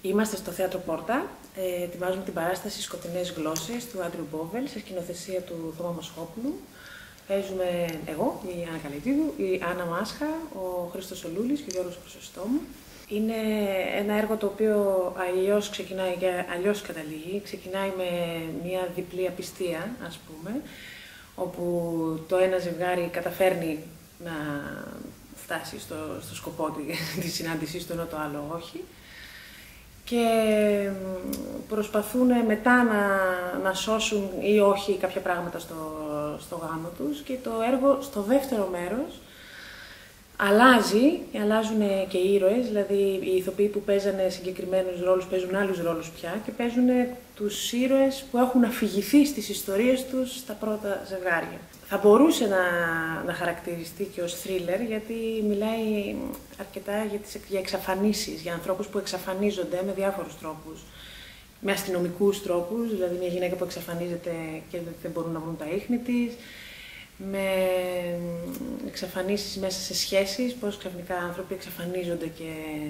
Είμαστε στο Θέατρο Πόρτα. Ετοιμάζουμε την παράσταση «Σκοτεινές γλώσσες» του Άντριου Μπόβελ σε σκηνοθεσία του Θωμά Μοσχόπουλου. Παίζουμε εγώ, η Άννα Καλετίδου, η Άννα Μάσχα, ο Χρήστος Ολούλης και ο Γιώργος Χρυσοστόμου. Είναι ένα έργο το οποίο αλλιώς ξεκινάει και αλλιώς καταλήγει. Ξεκινάει με μια διπλή απιστία, ας πούμε, όπου το ένα ζευγάρι καταφέρνει να φτάσει στο σκοπό της συνάντησής του, ενώ το άλλο όχι. Και προσπαθούν μετά να σώσουν ή όχι κάποια πράγματα στο γάμο τους, και το έργο στο δεύτερο μέρος αλλάζουν και οι ήρωες, δηλαδή οι ηθοποιοί που παίζανε συγκεκριμένους ρόλους παίζουν άλλους ρόλους πια και παίζουν τους ήρωες που έχουν αφηγηθεί στις ιστορίες τους στα πρώτα ζευγάρια. Θα μπορούσε να χαρακτηριστεί και ως θρίλερ, γιατί μιλάει αρκετά για εξαφανίσεις, για ανθρώπους που εξαφανίζονται με διάφορους τρόπους. Με αστυνομικούς τρόπους, δηλαδή μια γυναίκα που εξαφανίζεται και δεν μπορούν να βρουν τα ίχνη της, με εξαφανίσεις μέσα σε σχέσεις, πώς ξαφνικά άνθρωποι εξαφανίζονται και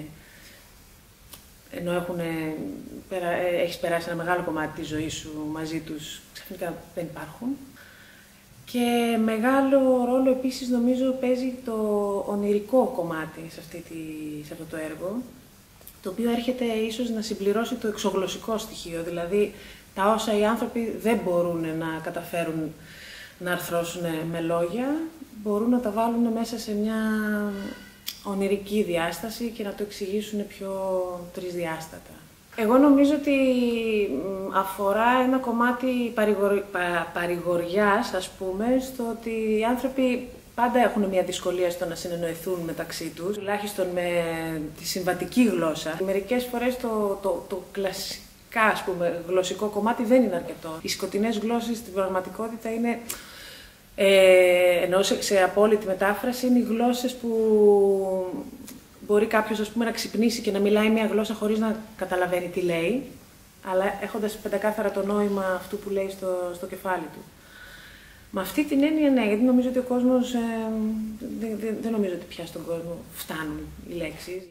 ενώ έχεις περάσει ένα μεγάλο κομμάτι της ζωής σου μαζί τους, ξαφνικά δεν υπάρχουν. Και μεγάλο ρόλο επίσης νομίζω παίζει το ονειρικό κομμάτι σε αυτό το έργο, το οποίο έρχεται ίσως να συμπληρώσει το εξωγλωσσικό στοιχείο, δηλαδή τα όσα οι άνθρωποι δεν μπορούν να καταφέρουν να αρθρώσουν με λόγια, μπορούν να τα βάλουν μέσα σε μια ονειρική διάσταση και να το εξηγήσουν πιο τρισδιάστατα. Εγώ νομίζω ότι αφορά ένα κομμάτι παρηγοριάς, ας πούμε, στο ότι οι άνθρωποι πάντα έχουν μια δυσκολία στο να συνεννοηθούν μεταξύ τους, τουλάχιστον με τη συμβατική γλώσσα. Μερικές φορές το κλασικά, ας πούμε, γλωσσικό κομμάτι δεν είναι αρκετό. Οι σκοτεινές γλώσσες στην πραγματικότητα είναι, ενώ σε απόλυτη μετάφραση, είναι οι γλώσσες που μπορεί κάποιος, ας πούμε, να ξυπνήσει και να μιλάει μια γλώσσα χωρίς να καταλαβαίνει τι λέει, αλλά έχοντας πεντακάθαρα το νόημα αυτού που λέει στο κεφάλι του. Με αυτή την έννοια, ναι, γιατί νομίζω ότι ο κόσμος, δεν νομίζω ότι πια στον κόσμο φτάνουν οι λέξεις.